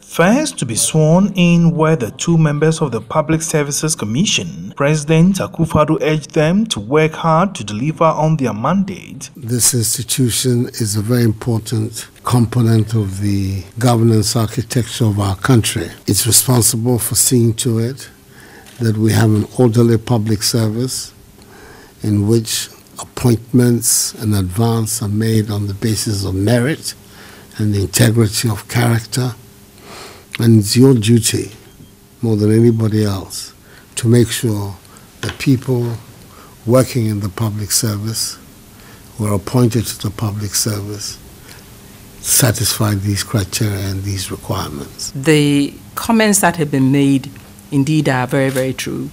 First to be sworn in were the two members of the Public Services Commission. President Akufo-Addo urged them to work hard to deliver on their mandate. This institution is a very important component of the governance architecture of our country. It's responsible for seeing to it that we have an orderly public service in which appointments and advance are made on the basis of merit and the integrity of character. And it's your duty, more than anybody else, to make sure that people working in the public service, who are appointed to the public service, satisfy these criteria and these requirements. The comments that have been made indeed are very, very true.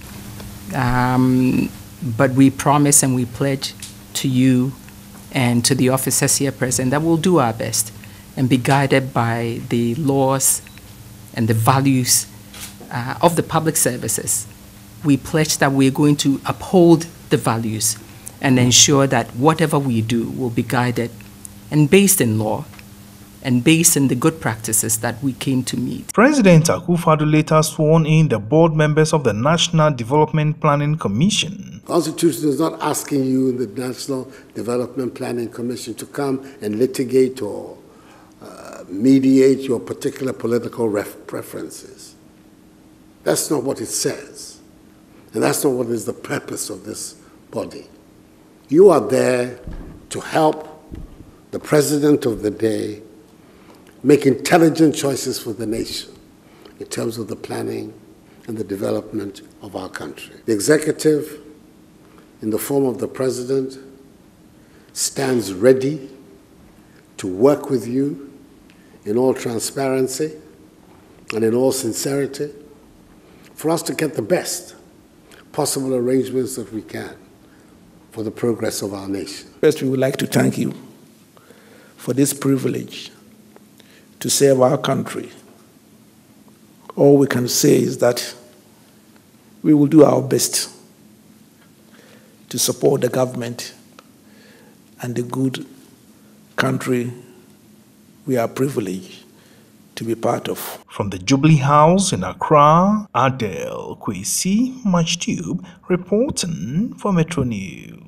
But we promise and we pledge to you and to the officers here present that we'll do our best and be guided by the laws and the values of the public services. We pledge that we're going to uphold the values and ensure that whatever we do will be guided and based in law and based in the good practices that we came to meet. President Akufo-Addo later sworn in the board members of the National Development Planning Commission. The Constitution is not asking you in the National Development Planning Commission to come and litigate or mediate your particular political preferences. That's not what it says. And that's not what is the purpose of this body. You are there to help the president of the day make intelligent choices for the nation in terms of the planning and the development of our country. The executive, in the form of the president, stands ready to work with you in all transparency and in all sincerity for us to get the best possible arrangements that we can for the progress of our nation. First, we would like to thank you for this privilege to serve our country. All we can say is that we will do our best to support the government and the good country we are privileged to be part of. From the Jubilee House in Accra, Adele Kwesi Machtube reporting for Metro News.